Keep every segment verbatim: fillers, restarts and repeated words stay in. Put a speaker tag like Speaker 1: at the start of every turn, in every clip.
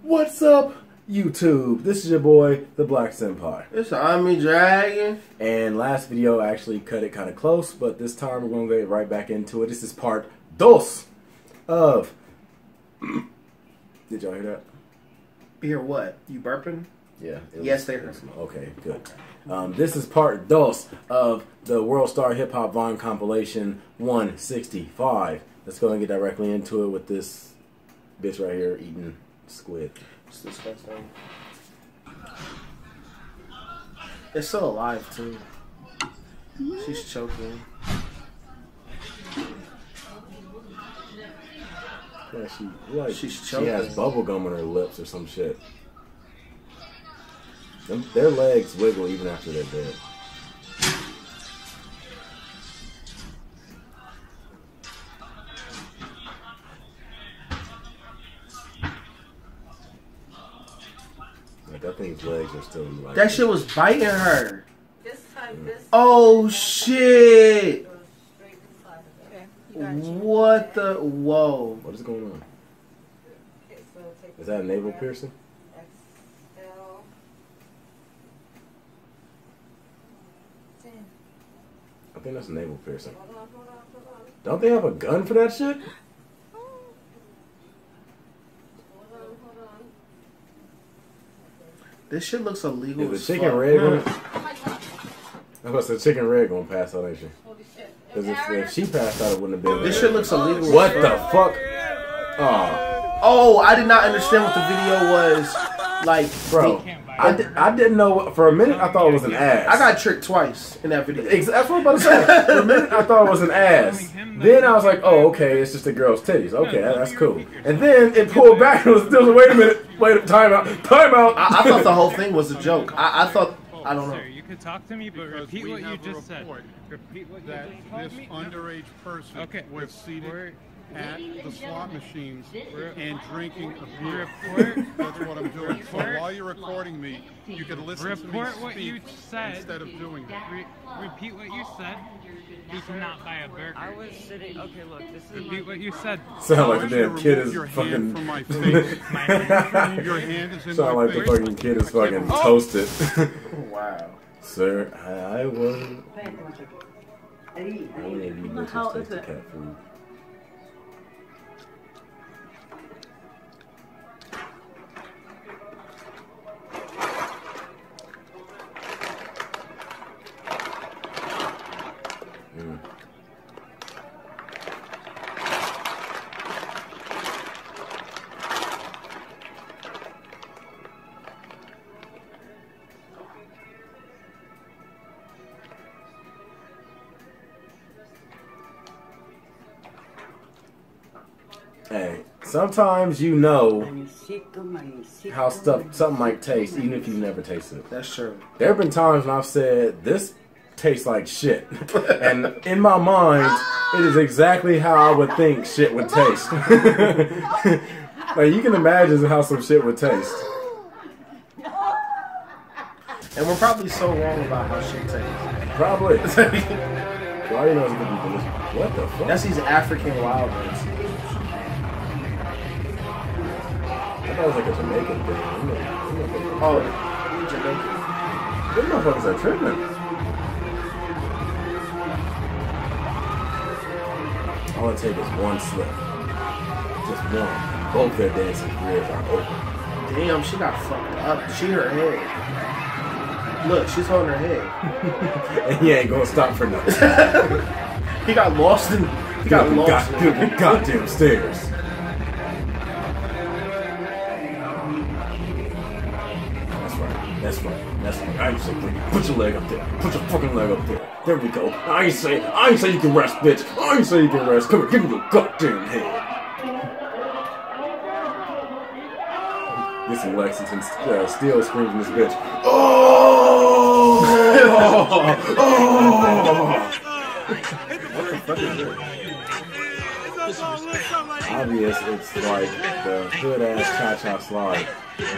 Speaker 1: What's up, YouTube? This is your boy, the Black Senpai.
Speaker 2: It's Army Dragon.
Speaker 1: And last video I actually cut it kind of close, but this time we're going to get right back into it. This is part dos of... Did y'all hear that?
Speaker 2: Hear what? You burping?
Speaker 1: Yeah.
Speaker 2: Yes, they heard.
Speaker 1: Okay, good. Um, this is part dos of the World Star Hip Hop Vine compilation one sixty-five. Let's go and get directly into it with this bitch right here eating squid.
Speaker 2: It's disgusting. It's still alive too. She's choking.
Speaker 1: Yeah, she like
Speaker 2: She's choking.
Speaker 1: She has bubble gum on her lips or some shit. Them, their legs wiggle even after they're dead. Like, that thing's legs are still like
Speaker 2: That shit was biting her.
Speaker 3: This time, this
Speaker 2: Oh shit!
Speaker 3: goes straight inside of it. Okay, you got you.
Speaker 2: What the? Whoa!
Speaker 1: What is going on?
Speaker 3: Okay, so take
Speaker 1: Is that a navel
Speaker 3: breath.
Speaker 1: piercing?
Speaker 3: Exhale. Ten.
Speaker 1: I think that's a navel piercing.
Speaker 3: Hold on, hold on, hold on.
Speaker 1: Don't they have a gun for that shit?
Speaker 3: Hold on, hold on.
Speaker 2: This shit looks illegal.
Speaker 1: Is
Speaker 2: as
Speaker 1: the chicken
Speaker 2: fuck.
Speaker 1: red gonna... I was the chicken red gonna pass out, ain't she?
Speaker 3: Holy shit.
Speaker 1: Because if, if she passed out, it wouldn't have been.
Speaker 2: This shit looks illegal.
Speaker 1: What
Speaker 2: as
Speaker 1: the
Speaker 2: fuck.
Speaker 1: fuck? Oh,
Speaker 2: Oh, I did not understand what the video was. Like,
Speaker 1: bro, I, di I didn't know. For a minute, I thought it was an ass.
Speaker 2: I got tricked twice in that video.
Speaker 1: Ex That's what I was about to say. For a minute, I thought it was an ass. Then I was like, oh, okay, it's just a girl's titties. Okay, that, that's cool. And then it pulled back and it was still, wait a minute, wait, time out, time out.
Speaker 2: I, I thought the whole thing was a joke. I, I thought, I don't know.
Speaker 4: Sir, you could talk to me, but
Speaker 5: Because
Speaker 4: repeat
Speaker 5: we
Speaker 4: what you
Speaker 5: have a
Speaker 4: just said.
Speaker 5: report
Speaker 4: Repeat what you
Speaker 5: that
Speaker 4: just told
Speaker 5: this
Speaker 4: me. No.
Speaker 5: underage person
Speaker 4: Okay,
Speaker 5: was seated
Speaker 4: report-
Speaker 5: at the slot machines
Speaker 4: Report-
Speaker 5: and drinking a beer.
Speaker 4: Report-
Speaker 5: That's what I'm doing. So
Speaker 4: Report-
Speaker 5: while you're recording me, you can listen to me
Speaker 4: Report what you
Speaker 5: speak
Speaker 4: said.
Speaker 5: instead of doing that.
Speaker 4: Re repeat what you said. You cannot buy a burger.
Speaker 6: I was sitting. Okay, look, this is
Speaker 4: Repeat what you said.
Speaker 1: Sound
Speaker 5: I
Speaker 1: like
Speaker 5: want
Speaker 1: the
Speaker 5: you to
Speaker 1: damn kid
Speaker 5: remove
Speaker 1: is
Speaker 5: your
Speaker 1: fucking.
Speaker 5: hand from my face.
Speaker 4: My hand.
Speaker 5: Your hand is in
Speaker 1: Sound
Speaker 5: my
Speaker 1: like the
Speaker 5: face.
Speaker 1: fucking kid is fucking
Speaker 5: Oh!
Speaker 1: toasted.
Speaker 2: Wow.
Speaker 1: Sir, I, I was. How many of you
Speaker 3: How
Speaker 1: bitches
Speaker 3: is
Speaker 1: take the
Speaker 3: it?
Speaker 1: cat food? Mm. Hey, sometimes you know how stuff something might taste, even if you never tasted it.
Speaker 2: That's true.
Speaker 1: There have been times when I've said this tastes like shit, and in my mind, it is exactly how I would think shit would taste. Like you can imagine how some shit would taste.
Speaker 2: And we're probably so wrong about how shit tastes.
Speaker 1: Probably. Why you know it's gonna be delicious? What the fuck?
Speaker 2: That's these African wild ones.
Speaker 1: I thought it was like a Jamaican thing. I'm like, I'm like,
Speaker 2: Oh, Jamaican.
Speaker 1: these motherfuckers are tripping. All it takes is one slip. Just one. Both their dancing careers are over.
Speaker 2: Damn, she got fucked up. She her head. Look, she's holding her head.
Speaker 1: And he ain't gonna stop for nothing.
Speaker 2: He got lost in. He got
Speaker 1: Dude,
Speaker 2: lost.
Speaker 1: God, dude, the goddamn stairs. That's right. That's right. That's right. I ain't say put your leg up there. Put your fucking leg up there. There we go. I ain't say I ain't say you can rest, bitch. I ain't say you can rest. Come here, give me your goddamn head. Get some Lexington uh, Steel screams from this bitch. Oh! Oh! What the fuck is this? Obvious, it's like the hood ass cha cha slide.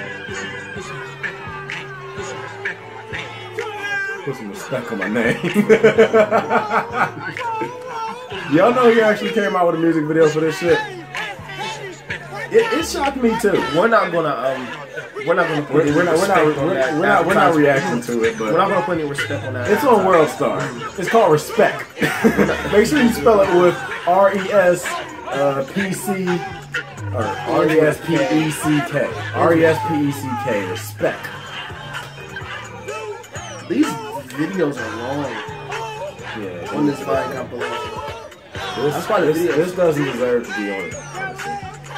Speaker 1: Put some respect on my name. Y'all know he actually came out with a music video for this shit? Yeah, It, it shocked me too.
Speaker 2: We're not gonna um, we're not gonna put
Speaker 1: We're,
Speaker 2: any
Speaker 1: we're not we're not
Speaker 2: respect on
Speaker 1: we're,
Speaker 2: that.
Speaker 1: we're not we're not
Speaker 2: advertisement.
Speaker 1: reacting to it, but
Speaker 2: We're not gonna put any respect on that.
Speaker 1: it's on WorldStar. It's called Respect. Make sure you spell it with R E S uh, P C or R E S P E C K. R E S P E C K. Respect.
Speaker 2: These videos are long
Speaker 1: Yeah.
Speaker 2: on this Vine compilation.
Speaker 1: This,
Speaker 2: That's why the
Speaker 1: this,
Speaker 2: video-
Speaker 1: this doesn't deserve to be on it. Honestly.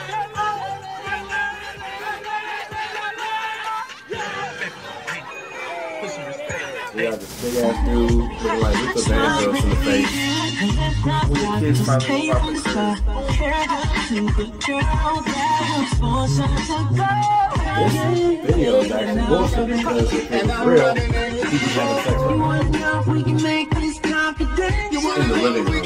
Speaker 1: We got this big ass dude looking like Luther Vandross in the face.
Speaker 2: When the kids finally go out the
Speaker 1: This video is actually bullshit because if it was real, he'd be having sex with her in the living room.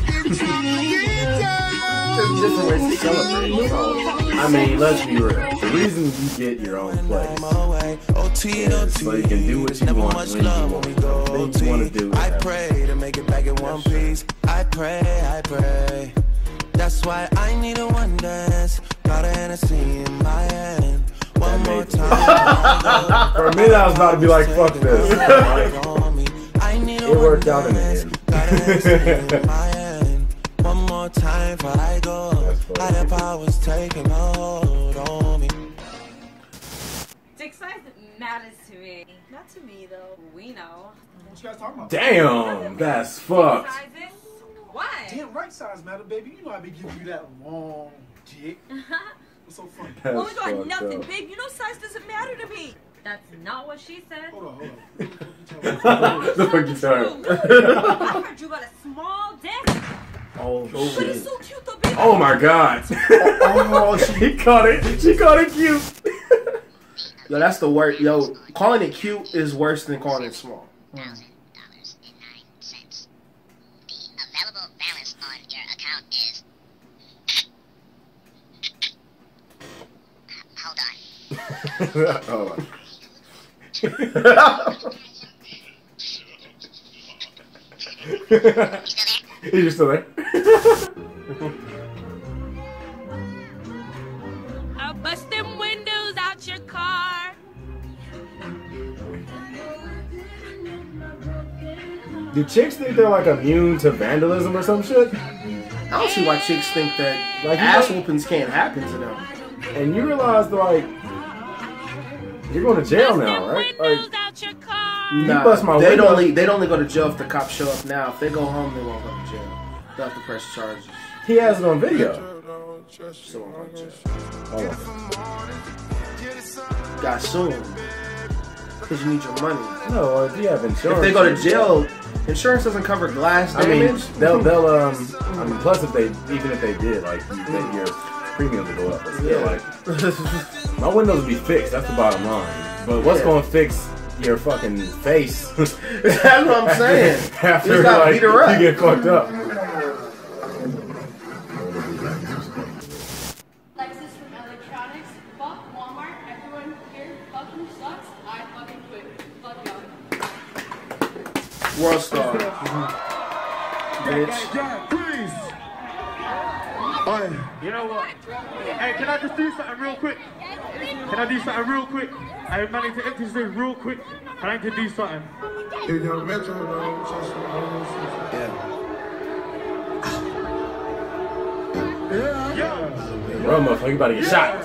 Speaker 2: There's different ways to celebrate. So,
Speaker 1: I mean, let's be real. The reason you get your own place is so you can do what you want when you want. The things you want to do.
Speaker 7: I pray to make it back in one piece. I pray, I pray. That's why I need a one dance. Got a Hennessy in my hand. One more time.
Speaker 1: For a minute, I was about to be like, fuck this.
Speaker 7: It
Speaker 1: worked out in the end.
Speaker 7: One more time before I go. Higher powers taking hold on me.
Speaker 8: Dick size matters to me. Not to me though. We know.
Speaker 9: What you guys talking about?
Speaker 1: Damn, that's fucked.
Speaker 8: Sizes? What?
Speaker 9: Damn right size matter, baby. You know I be giving you that long dick. What's so funny?
Speaker 1: That's
Speaker 8: Oh my god,
Speaker 1: fucked
Speaker 8: nothing,
Speaker 1: up.
Speaker 8: babe. You know size doesn't matter to me. That's not what she said.
Speaker 9: Hold on, hold
Speaker 1: The fuck you sorry.
Speaker 8: I heard you got a small dick.
Speaker 2: oh
Speaker 8: But it's
Speaker 2: shit.
Speaker 8: so cute though, baby.
Speaker 1: Oh my god.
Speaker 2: Oh,
Speaker 1: She caught it. She caught it cute.
Speaker 2: Yo, that's the worst. Yo, calling it cute is worse than calling it small.
Speaker 10: dollars and nine cents. The available balance on your account is. Hold on.
Speaker 1: Hold on.
Speaker 10: You still there?
Speaker 1: Is you still there?
Speaker 8: I'll bust them windows out your car.
Speaker 1: Do chicks think they're like immune to vandalism or some shit?
Speaker 2: I don't see why chicks think that
Speaker 1: Like, you
Speaker 2: ass
Speaker 1: know-
Speaker 2: whoopings can't happen to them.
Speaker 1: And you realize like you're going to jail now, right? Like,
Speaker 8: out your car.
Speaker 1: you
Speaker 2: Nah,
Speaker 1: bust my
Speaker 2: they'd
Speaker 1: window.
Speaker 2: only they'd only go to jail if the cops show up now. If they go home, they won't go to jail. They'll have to press charges.
Speaker 1: He has it on video.
Speaker 2: So won't go to jail.
Speaker 1: Hold on.
Speaker 2: Got sued because you need your money.
Speaker 1: No, or if you have insurance.
Speaker 2: If they go to jail, insurance doesn't cover glass
Speaker 1: I mean,
Speaker 2: damage.
Speaker 1: they'll they'll um. I mean, plus if they even if they did, like you, then your premiums would go up. But still,
Speaker 2: Yeah.
Speaker 1: like my windows would be fixed. That's the bottom line. But what's
Speaker 2: Yeah.
Speaker 1: going to fix your fucking face?
Speaker 2: That's what I'm saying.
Speaker 1: After
Speaker 2: You just gotta
Speaker 1: like
Speaker 2: beat her up.
Speaker 1: you get fucked up.
Speaker 3: Lexus from Electronics. Fuck Walmart. Everyone here fucking sucks. I fucking quit. Fuck y'all.
Speaker 2: World star. Bitch.
Speaker 4: You know what? Hey, can I just do something real quick? Can I do something real quick? I managed to empty this real quick. I need to do something.
Speaker 1: Bro, motherfucker, you about to get shot.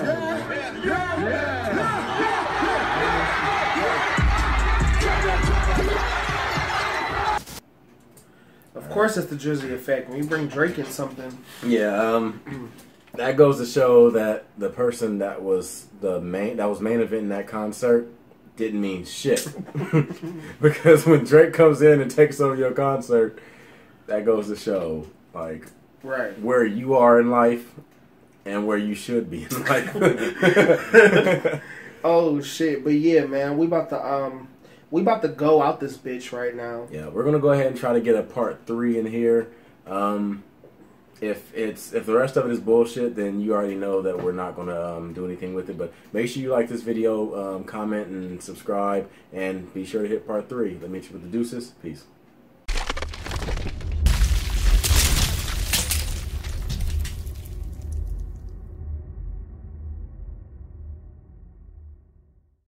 Speaker 2: Of course, it's the Jersey effect. When you bring Drake in something,
Speaker 1: Yeah, um, that goes to show that the person that was the main that was main event in that concert didn't mean shit. Because when Drake comes in and takes over your concert, that goes to show like
Speaker 2: right?
Speaker 1: where you are in life and where you should be in life.
Speaker 2: Oh shit! But yeah, man, we about to um, we about to go out this bitch right now.
Speaker 1: Yeah, we're gonna go ahead and try to get a part three in here. Um, if it's if the rest of it is bullshit, then you already know that we're not gonna um, do anything with it. But make sure you like this video, um, comment, and subscribe, and be sure to hit part three. Let me meet you with the deuces. Peace.